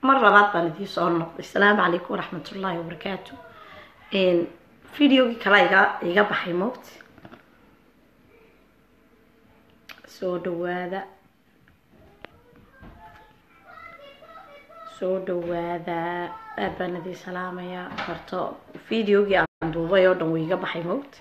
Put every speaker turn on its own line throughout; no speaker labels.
مرة بعد بندي صورنا. السلام عليكم ورحمة الله وبركاته. فيديو كلا يجا بحيموت سودو هذا بندي سلام يا فرتو فيديو جي عنده فيو دم يجا بحيموت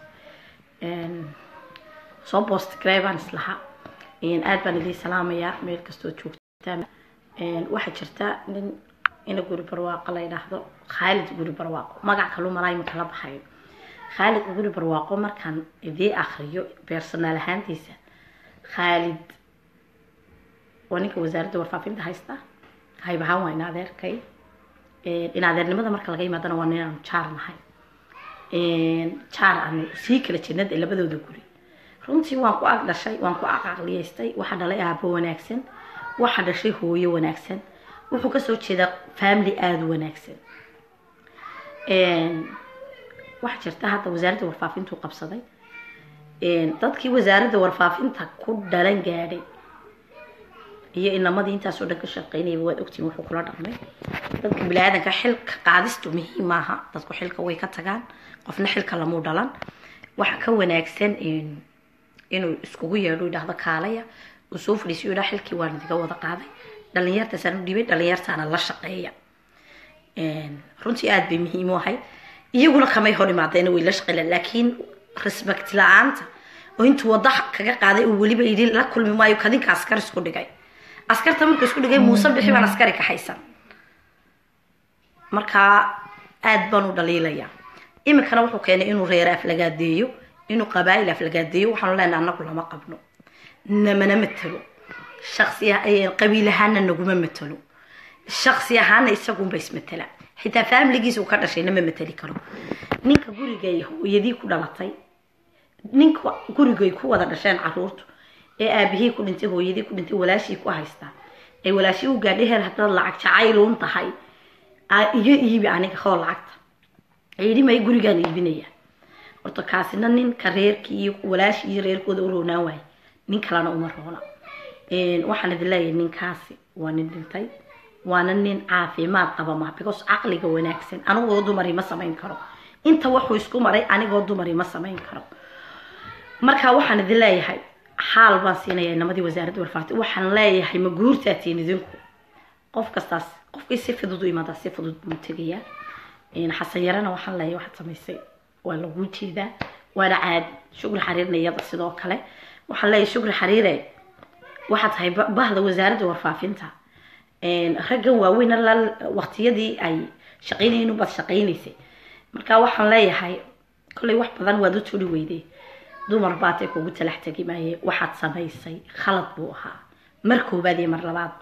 صوب بوستكريب عن سلاح بندي سلام يا ميل كستو تشوف تام واحد شرطة إن أقول برواق الله يلاحظه خالد يقول برواق ما قاعد كلام مراي مكلب حي خالد يقول برواق ما كان ذي آخريو بيرسونال هانديسة خالد ونيك وزارة ورفافين ده هيستا هاي بهاو إن هذا كي إن هذا لماذا مركل جاي مثلا وانا شارنا هاي شار عن سيكرة جند إلا بدو دكوري رنتي وانكو أقدر شيء وانكو أقل يستي واحد على أبو وناكسن واحد شيء هو وناكسن wuxuu ka soo jeeda family aad wanaagsan wax jirta hadda wasaaradda warfaafintu qabsaday dadkii wasaaradda warfaafinta ku dhalan gaadhay iyo inamadii intaas oo dhan ka shaqeynayay waad ogtiin wuxuu kula dhaqmay dadka bilaadanka xilka qaadistu muhiim aha dadku xilka way ka tagaan qofna xilka lama dhalan waxa ka wanaagsan inuu iskugu yeedho yiraahdo kaalaya oo soo fadhiisiyo xilkii waan idiga wada qaaday dhalinyarta saan u dhibay dhalinyartaana la shaqeeya runtii aad bay muhiim u ahay iyaguna kamay hor imaadeen way la shaqeeyaan laakiin respect la'aanta oo intuu wada kaga qaaday oo waliba yiri la kulmi maayo kadinka askar isku dhigay askarta markuu isku dhigay Muuse bixi baan askari ka haysan marka aad baan u dhaliilaya imikana wuxuu keenay inuu reer aflagaadeeyo inuu qabaayil aflagaadeeyo waxaan leenahay anagu lama qabno namana matalo شخصية قبيلة هانا نقوم مثلو الشخصية هانا يسقون بس مثلا حتى فهم لقيس وكذا شيء نما مثلي كرو نينك قولي جاي هو يدي كل لطي نينك قولي جاي هو هذا عشان عروض أبيه كل أنت هو يدي كل أنت ولا شيء كويستا ولا شيء وقاله هذا العك شعيل وانت هاي يجي عنك خال عكت يدي ما يقولي جاني البنية وتكاسنا نين كرير كي ولا شيء رير كدورو نواي نين كلنا عمر هنا waxaan idin leeyahay ninkaasi waa nin dhintay waana nin caafimaad qaba ma because aqliga wanaagsan anigoo dumari ma samayn karo inta wuxuu isku maray anigoo dumari ma samayn karo marka waxaan idin leeyahay xaal baan siinayaa namadii wasaaradda warfaafinta waxaan leeyahay ma guurtaatiin idinku qof kastaas qofkii si fudud u imaada si fudud buu tagayaa xasan yarana waxaan leeyahay waxa samaysay waa lagu jeedaa waana caad shukri xariirna iyada sidoo kale waxaan leeyahay shukri xariire waxaad tahay bahda wasaaradda warfaafinta raggan waaweyn la waqtiyadii ay shaqeynayeen bad shaqeynaysay marka waxaan leeyahay kulay wax badan waad u tuli weyday dumar baatay kugu talax tagi maayay waxaad samaysay khalad buu ahaa markoobaad iyo mar labaad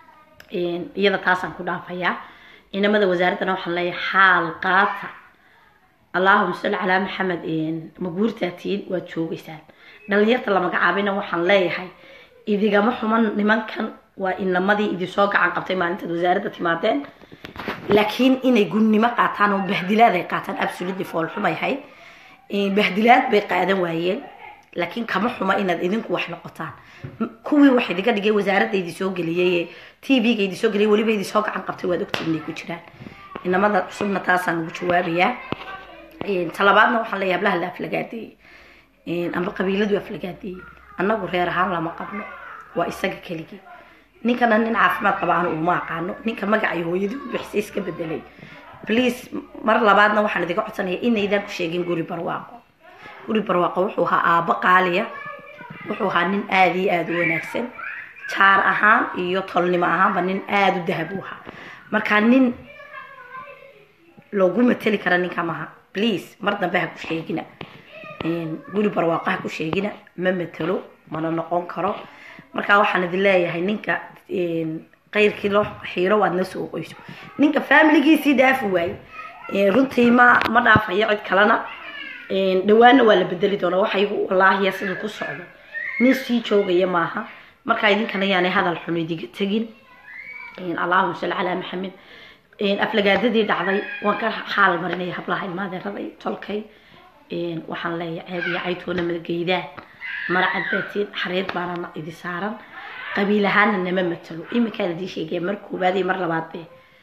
iyada taasaan ku dhaafayaa inamada wasaaradana waxaan leeyahay xaal qaata اللهم صل على محمد مغورتاتين وجوغيسان dhalinyarta la magacaabina waxaan leeyahay idiga ma xuman nimankan waa inamadii idin soo gacan qabtay maalinta wasaaradda timaadeen laakiin inay gunnimo qaataan oo bahdilaad ay qaataan absolutely fool xumay hay bahdilaad bay qaadan waayeen laakiin kama xuma inaad idinku wax noqotaan kuwii wax idiga dhigay wasaaradda idin soo galiyay TV-ga idin soo galiyay waliba idin soo gacan qabtay waad ogtiin inay ku jiraan inamada cusubna taasaan ugu jawaabayaa talabaadna waxaan leeyahay hablaha la aflagaaday amba qabiiladu aflagaaday annagu reer ahaan lama qabno waa isaga keligii ninkana nin caafimaad qaba aan uma aqaano ninka magacay hooyadii u bixisay iska bedelay please mar labaadna waxaan idiga codsanayaa inaydan ku sheegin guri barwaaqo wuxuu ahaa aaba qaaliya wuxuu ahaa nin aad iyo aad u wanaagsan jaar ahaan iyo tolnimo ahaanba nin aad u dahab u ahaa marka nin loogu matali kara ninka maaha please mar dambe ha ku sheegina guri barwaaqo ha ku sheegina ma matalo mana noqon karo marka waxaan idin leeyahay ninka qayrkii loo xiiro waad na soo qoyso ninka family-giisii dhaafi waay runtii ma dhaafayo cid kalena dhawaana waa la bedeli doonaa waxa igu wallaahi sida ku socdo nin sii joogaya maaha marka idinkana yaanay hadal xun idiga tagin allahumma salli ala maxamed aflagaadadii dhacday waan ka xaal marinay hablaha ilmaadeerada tolkay waxaan leeyahay ceeb iyo caytoona madgeydaan maracad baatiin xariir baana idi saaran qabiil ahaana nama matalo imika la sheegay mar koobaad iyo mar labaad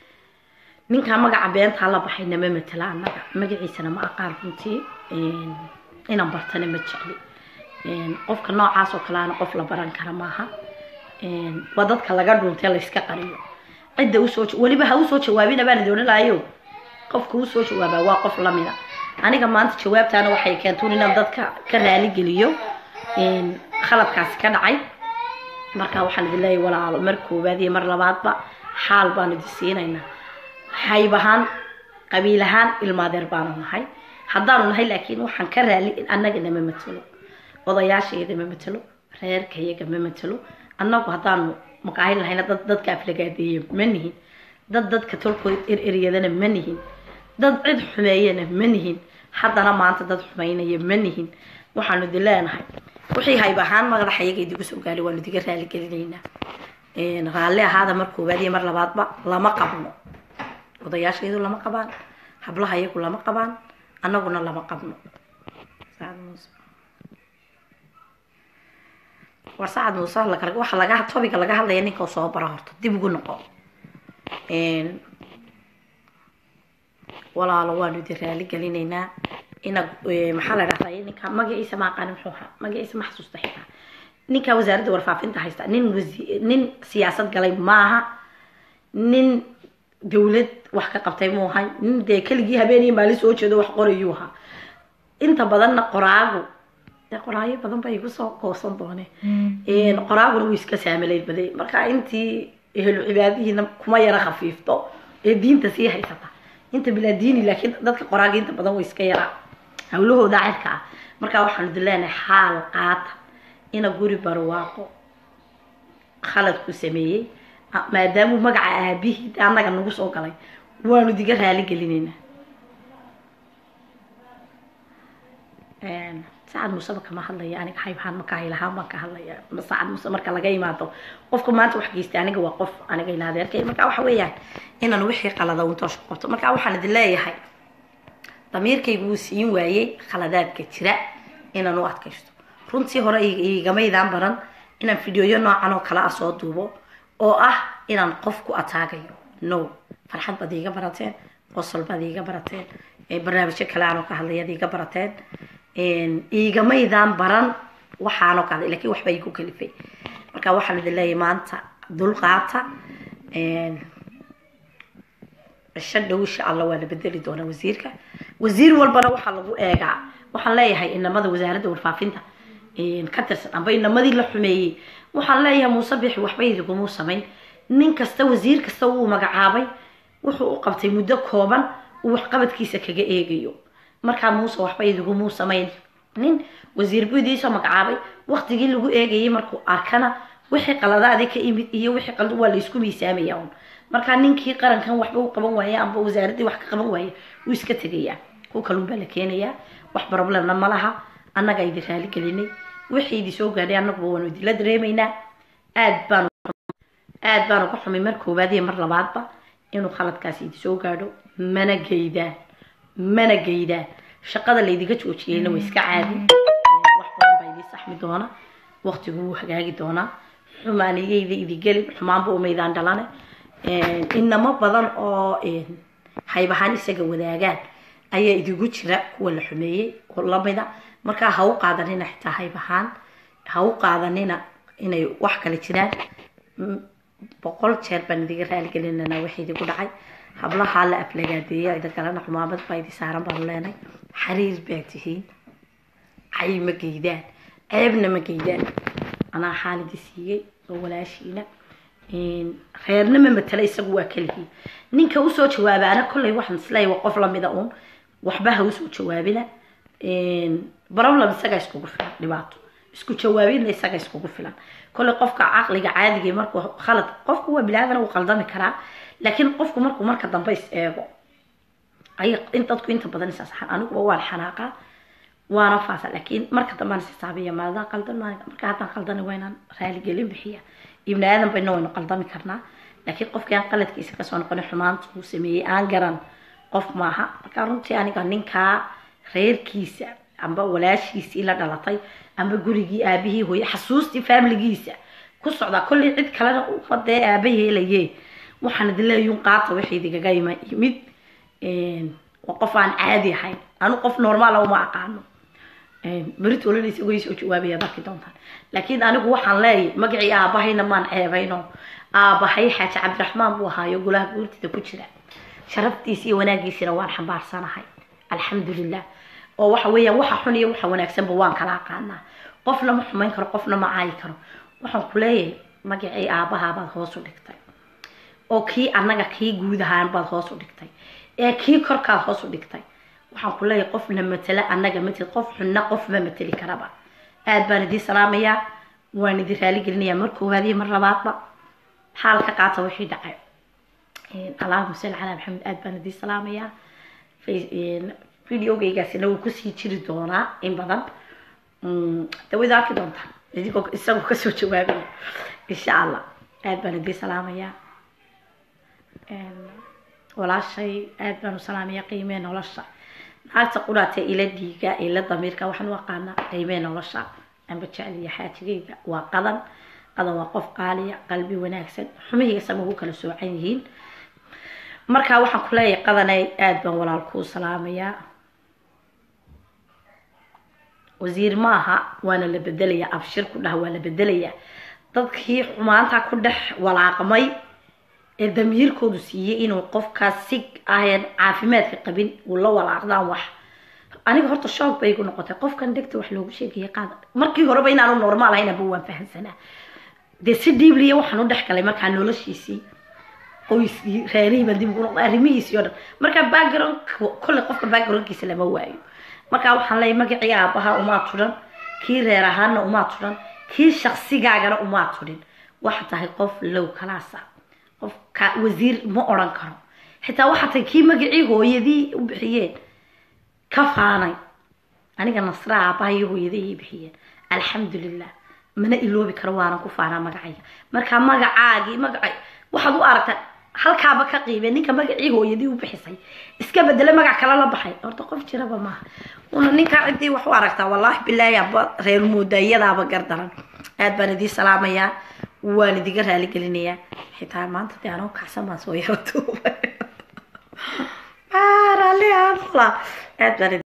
ninka magaca beenta la baxayna ma matala anaga magaciisana ma aqaan runtii inaan bartana ma jecli qofka noocaas oo kale aan qof la baran kara maaha waa dadka laga dhuuntay la iska qariyo cidda u soo waliba ha u soo jawaabina baan doonayaayo qofka u soo jawaaba waa qof lamida aniga maanta jawaabtaana waxay keentay inaan dadka ka raali geliyo khaladkaas ka dhacay marka waxaan idin leeyahay walaalo mar koobaad iyo mar labaadba xaal baan idin siinaynaa haybahan qabiilahan ilmaadeer baan nahay haddaan nahay laakiin waxaan ka raali annaga nama matalo odayaasheeda ma matalo reerkayaga ma matalo annagu haddaan maqaahil lahayna dadka aflagaadeeya ma nihin dadka tolkooda eryadana ma nihin dad cid xumeeyana ma nihin haddana maanta dad xumeynaya ma nihin waxaanu idin leenahay wixii haybahaan madaxayaga idigu soo gaari waanu idiga raali gelinaynaa raalli ahaada mar koobaad iyo mar labaadba lama qabno odayaasheedu lama qabaan hablaha iyagu lama qabaan annaguna lama qabno وساعد موصل لك واحد لقاها توبيك لقاها الله يعني كوصو برهرت دي بقول نقو ولا لوالو دي رالي قالينينا إنا محل رحلة نكا ما جاي اسمع قانون محوها ما جاي اسمع محسوس تحيها نكا وزارة ورفافين تحيستا نين سياسة قالي معها نين دولة وحكا قبطي موها نين دي كل جيها بيني مالي سوچو دو وحقوريوها انت بدلنا قراغو قرايه badan bay igu soo koosan dooneen qoraagu uu iska saamilay baday marka intii ehlu cibaadihiina kuma yara khafiifto diinta si haysata inta bila diini laakiin dadka qoraaga inta badan way iska yara hawlahooda cirka marka waxaan dileena xaal qaata ina guri barwaaqo khalad ku sameeyay maadaama magaca aabihi anaga nagu soo galay waanu diga raali gelinayna ساعد مسابقة ما حلا يعني حيب حان مكاهي لها ما كهلا يعني ساعد مسابقة لقى ما تو قف كمان توحجيست يعني جوا قف أنا جاي نادر كي مكاو حويان إن نوحي قلدا ونتوش قفت مكاو حنا دلاي هاي ضمير كي بوسين وعي خلادات كتيرة إن نوقت كشتو فرنسي هراء جماعي ذم بران إن فيديو ينا عنو كلا أصوات دوبو أو إن نقفكو أتاجيو نو فرحت بديجا براتين وصل بديجا براتين برنامج كلا عنو كهلا يديجا براتين iigamaydan baran waxaan oo kale laakiin waxba igu kalifay marka waxaan idin leeyahay maanta dulqaata shadhow insha Allah waa la bedeli doonaa wasiir walbana waxa lagu eegaa waxaan leeyahay inamada wasaaradda warfaafinta ka tirsan amba inamadii la xumeeyay waxaan leeyahay muusabix waxba idigu sameyn nin kasta wasiir kasta uu magacaabay wuxuu u qabtay muddo kooban uu wax qabadkiisa kaga eegayo marka muusa waxba idigu sameyn nin wasiir buudiisa magacaabay waqtigii lagu eegayay markuu arkana wixii qaladaadi ka imid iyo wixii qalad waa la isku miisaamayaan marka ninkii qarankan waxba uu qaban waayay amba wasaaradii wax ka qaban waayay uu iska tagayaa ku kalun baa la keenayaa wax problemna ma laha annaga idin raali gelinay wixii idin soo gaadhay annagu waanu idin la dareemaynaa aad baan ku xumay mar koobaad iyo mar labaadba inuu khaladkaas idin soo gaadho mana geydaan shaqada la idiga joojiyayna way iska caadi wax badan baa idin saxmi doona waqtigu wuu hagaagi doonaa xumaaniyeyda idin gelin xumaanba umaydaan dhalane inama badan oo haybahaan isaga wadaagaan ayaa idigu jira kuwa la xumeeyey oo lamida markaa ha u qaadanina xitaa haybahaan ha u qaadanina inay wax kale jiraan 100 jeer baan idiga raali gelinana wixii idigu dhacay hablaha la aflagaadeeyay ida kalena xumaamad baa idin saaran baan leenay xariir baatihiin ay ma geydaan ceebna ma geydaan ana xaaladi siiyay oo walaashiina reerna ma matala isagu waa kaliya ninka u soo jawaabaana kulay waxaan islay qof la mid ah waxba ha u soo jawaabina problem isaga isku filan dhibaato isku jawaabina isaga isku filan kulay qofka aqliga caadiga markuu khalad qofku waa bilaadana uu qaldami karaa laakiin qofku marka dambe is eego ay inta badan saxan anigu waan xanaaqa waana faasa laakiin marka dambe is xisaabiya maada qaldan marka hadan qaldan waynan raali gelin bixiya ibn aadan bayna waynu qaldami karnaa laakiin qofka aan qaladkiisa ka soo noqon xumaanta uu sameeyay aan garan qof maaha marka runtii aniga ninka reerkiisa amba walaashiisa ila dhalatay amba gurigii aabihii hooyo xasuustii familigiisa ku socda kulli cid kale u fadee aabahii leeyay waxaan idin leeyahay qaata wixii idiga yimid وقف عن عادي هاي أنا قف نورمال أو ما أقانو بريت ولا نسي ويش وجوابي هذا كده لكن أنا جوا حنلاقي مقعي أباهي نمان عيبينه أباهي حتى عبد الرحمن بوها يقولها قلت تبوشنا شربتي سي وناجي سروان حبار سنة هاي الحمد لله وحويا وححني وحونا كسب وان كلا قانا قفنا محمين كرو قفنا معاي كرو وحن كليه مقعي أباها بعد هوسو دكتي أوكي أنا كي جودها بعد هوسو دكتي kii korkaad hoos u dhigtay waxaan ku leeyahay qofna matala anaga matid qof xunna qof ma matali karaba aad baan idin salaamayaa waan idin raali gelinayaa markuu haadiye mar labaadba xaalka qaata wixii dhacay Allahumma salli ala Muhammad aad baan idin salaamayaa videogaygaasina wuu ku sii jiri doonaa in badan dawada arki doonta idinkoo isagu ka soo jawaabaya insha Allah aad baan idin salaamayaa ولا شيء أبدا سلامي قيمين ولا شيء نعرف قرأت إلى ديجا إلى ضميرك وحن وقعنا قيمين ولا شيء أنا بتشعلي حياتي وقدم هذا وقف قالي قلبي وناكسد حمي يسموه كل سوعين مركا وحن كلي قدني أبدا ولا الكو سلامية وزير ماها وأنا اللي بدلية أبشر كلها ولا بدلية تضحي ما أنت كده ولا قمي الدمير كودسية إنه قف كاسيك أهين عافيمات قبل والله ولا عقدان وح أنا قهرت الشوق بيكون نقطة قف كان دكتور وحلو بشيء هي قاعدة مركي هربين على النورمال هنا بوان فهم سنة ده سدي بليه وحنو ضحك لما كانوا لش يسي قوي غريبة دي بقول أرميس يور مركا باجرون كل قف باجرون كيس لما وايو مركا وحنا لي مجا عيابها وما ترن كي رهان وما ترن كي شخصي جاجر وما ترن واحد هاي قف لو كلاسة وزير ما أوران كرو حتى واحد كي مجيء هو يدي وبحيين كفاني أنا كان نصرة باي هو يدي بحيين الحمد لله من إلو بكروانا كفانا مجيء مركا مجاعي واحد وأرت هل كابك قيمة نيك مجيء هو يدي وبحسي إسكاب بدل مجا كلا بحي أرتقف جربا ما ونيك عندي وحواركتا والله بالله يا غير مودية ذا بقدرن أد بندي سلامة يا والدي قرها لي قلنيا حتى ما أنت تعرف كحسن ما سويته. رالي الله.